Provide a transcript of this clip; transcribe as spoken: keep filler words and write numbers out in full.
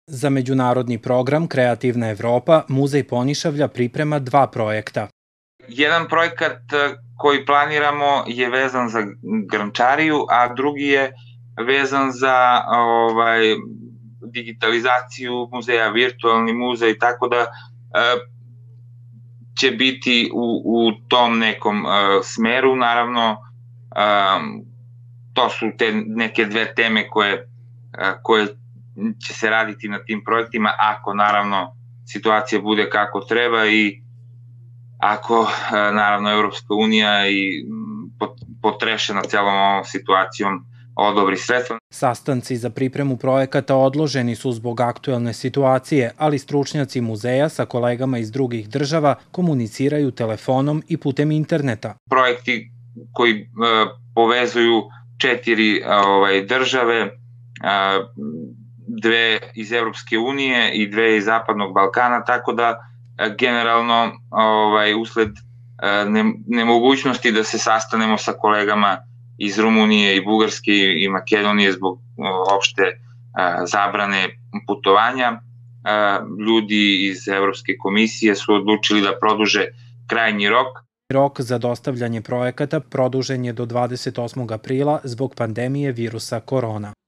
Za međunarodni program Kreativna Evropa, Muzej Ponišavlja priprema dva projekta. Jedan projekat koji planiramo je vezan za Grančariju, a drugi je vezan za ovaj, digitalizaciju muzeja, virtualni muzej, tako da će biti u, u tom nekom uh, smeru. Naravno, um, to su te neke dve teme koje, uh, koje će se raditi na tim projektima, ako naravno situacija bude kako treba i ako uh, naravno Evropska unija i potrešena celom ovom situacijom odobri sredstva. Sastanci za pripremu projekata odloženi su zbog aktuelne situacije, ali stručnjaci muzeja sa kolegama iz drugih država komuniciraju telefonom i putem interneta. Projekti koji e, povezuju četiri ovaj, države, e, dve iz Evropske unije i dve iz Zapadnog Balkana, tako da e, generalno ovaj, usled e, ne, nemogućnosti da se sastanemo sa kolegama iz Rumunije i Bugarske i Makedonije zbog opšte zabrane putovanja. Ljudi iz Evropske komisije su odlučili da produže krajnji rok. Rok za dostavljanje projekata produžen je do dvadeset osmog aprila zbog pandemije virusa korona.